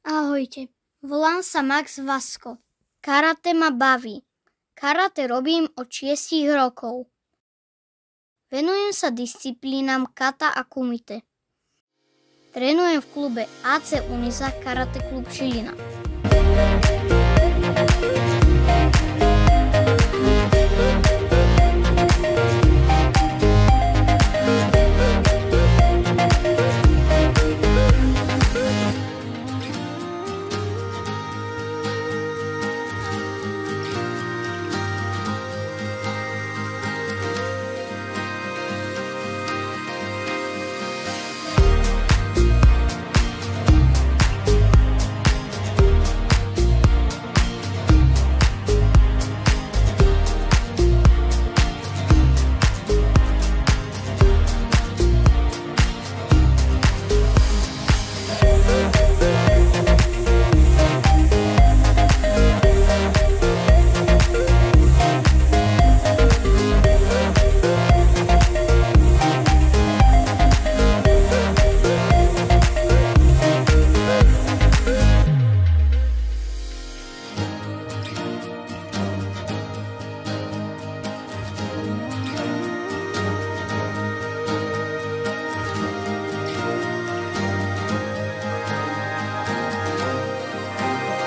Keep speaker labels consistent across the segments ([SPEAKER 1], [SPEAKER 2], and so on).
[SPEAKER 1] Ahojte, volám sa Max Vasko. Karate ma baví. Karate robím od 6 rokov. Venujem sa disciplínam kata a kumite. Trénujem v klube AC Unisa Karate klub Žilina.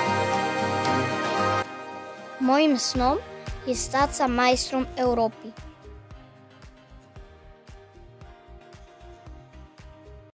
[SPEAKER 1] Mojím snom je stať sa majstrom Európy.